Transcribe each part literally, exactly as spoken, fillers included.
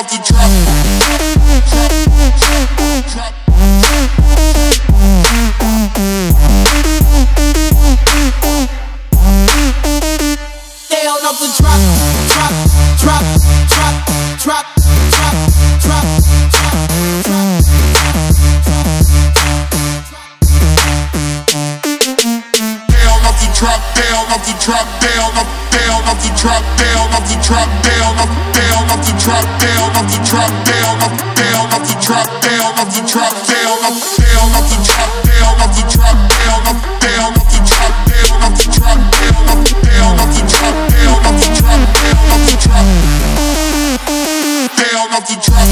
off the drop. Down off the drop, drop, drop, drop, drop, drop, drop, drop, drop. Down off the drop, down off the drop, down off, down off the drop, down off the drop, down off, down off the drop, down off the drop, down off, down off the drop, down off the drop, down off, down off the drop, down off the drop, down off, down off the drop, down off the drop, down off, down off the drop, down off the drop, down off the drop, down off the drop.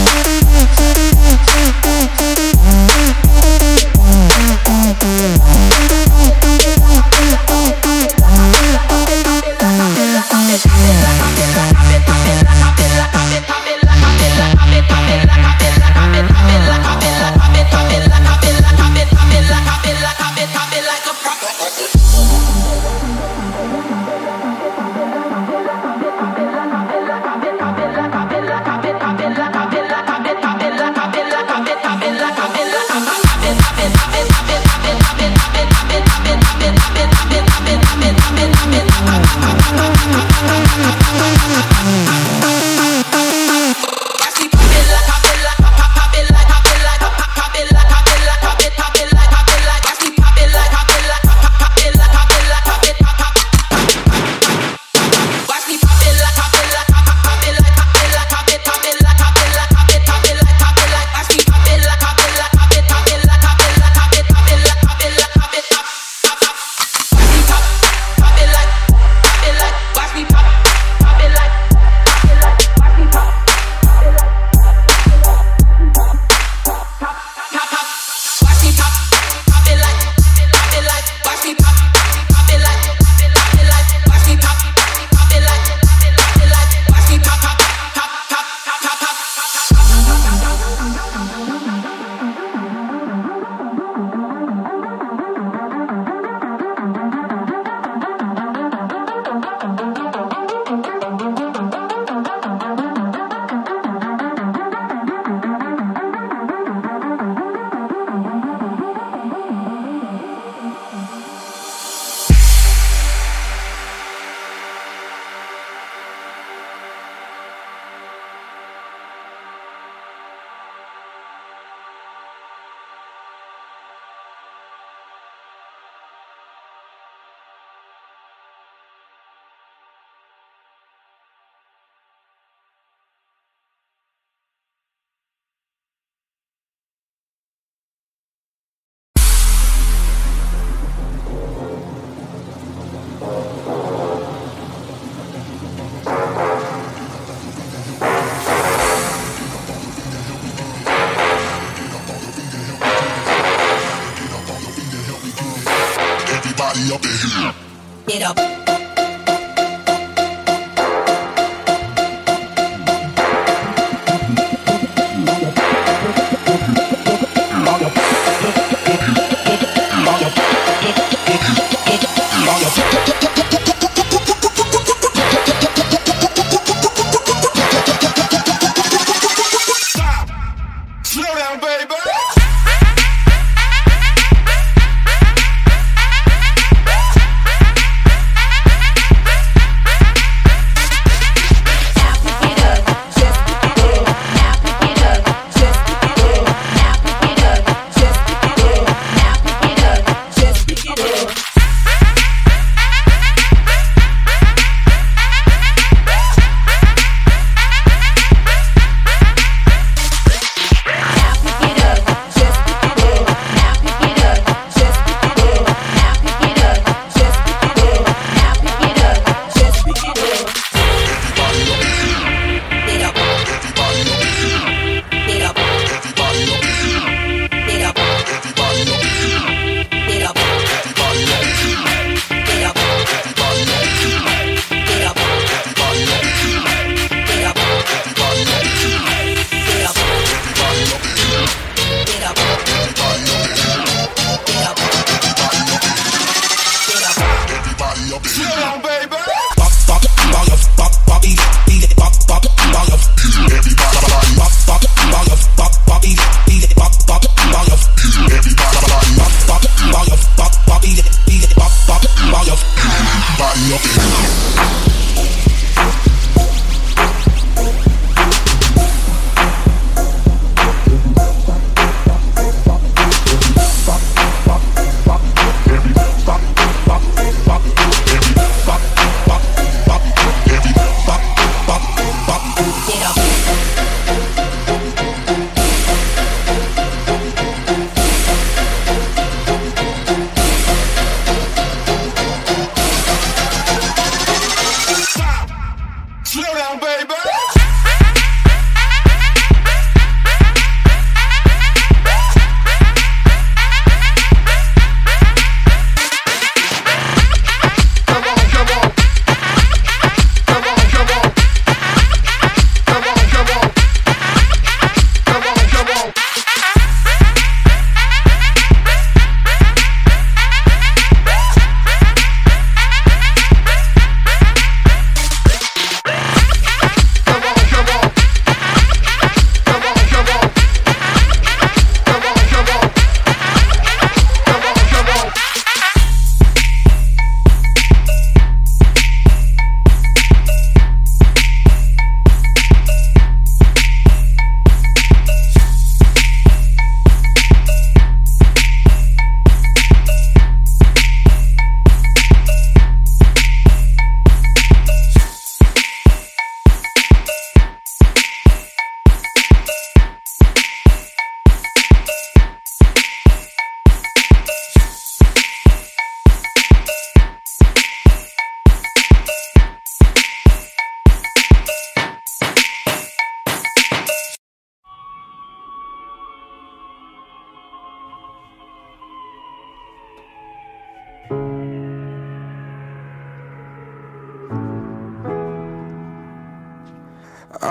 Everybody up in here. Get up.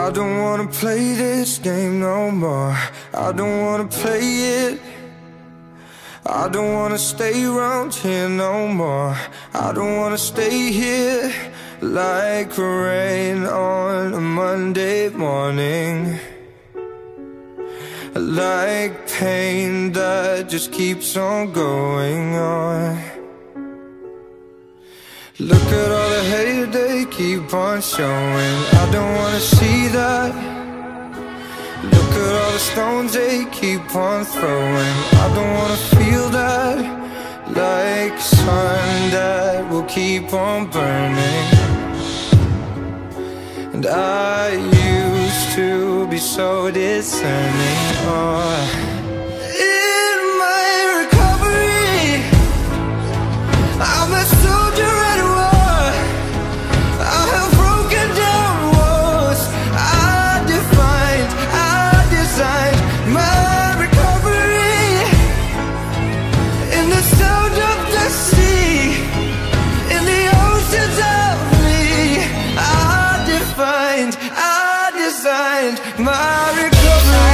I don't wanna play this game no more. I don't wanna play it. I don't wanna stay around here no more. I don't wanna stay here like rain on a Monday morning, like pain that just keeps on going on. Look at all the hate they keep on showing. I don't wanna see that. Look at all the stones they keep on throwing. I don't wanna feel that, like sun that will keep on burning. And I used to be so discerning. Oh. In my recovery, I'm a soldier at war. I have broken down walls. I defined, I designed my recovery in the sound of the sea, in the oceans of me. I defined, I designed my recovery.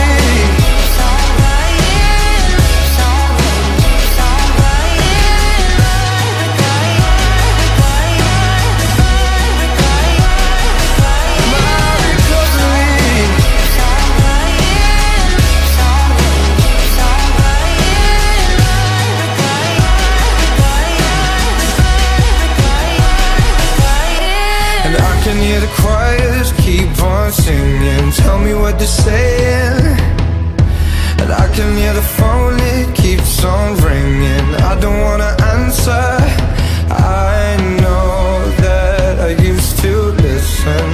Can hear the choirs keep on singing, tell me what they're saying. And I can hear the phone, it keeps on ringing. I don't wanna answer. I know that I used to listen,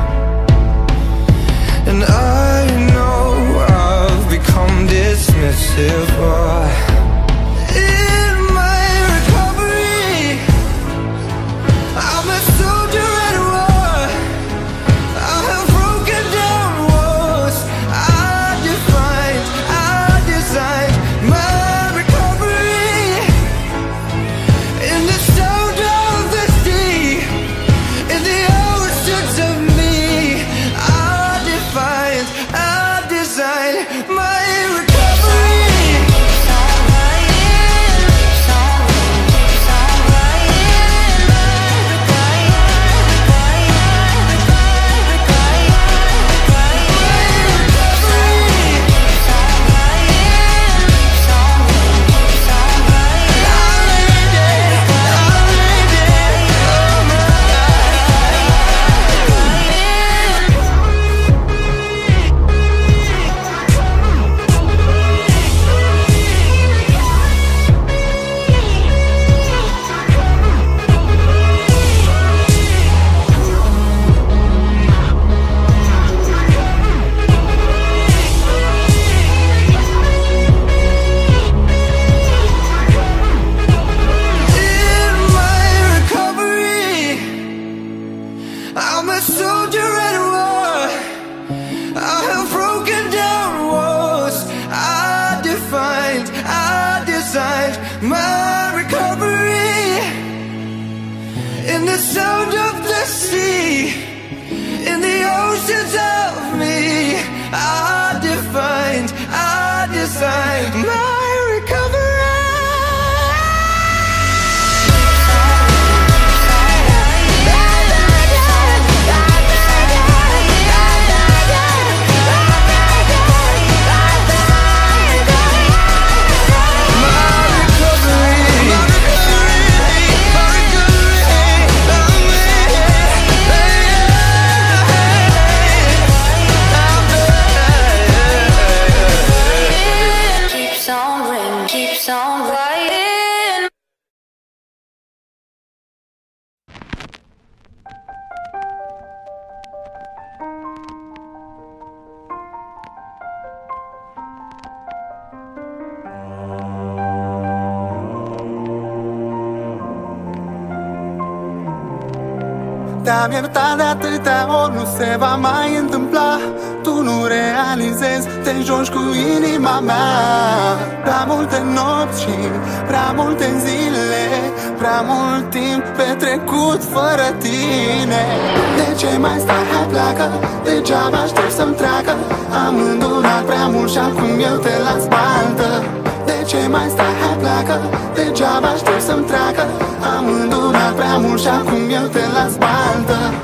and I know I've become dismissive. Oh. In my recovery, I'm a soldier at war. I'm a soldier at war. I have broken down walls. I defined, I designed my recovery in the sound of the sea, in the oceans of me. I defined, I designed my recovery. Te-am iertat de atâtea ori, nu se va mai întâmpla. Tu nu realizi realizezi, te joci cu inima mea. Prea multe nopți și prea multe zile, prea mult timp petrecut fără tine. De ce mai stai, hai pleacă, degeaba aștept să-mi treacă. Am îndunat prea mult și acum eu te las baltă. De ce mai stai, hai pleacă, degeaba aștept să-mi treacă. Am îndunat prea mult și acum eu te las baltă.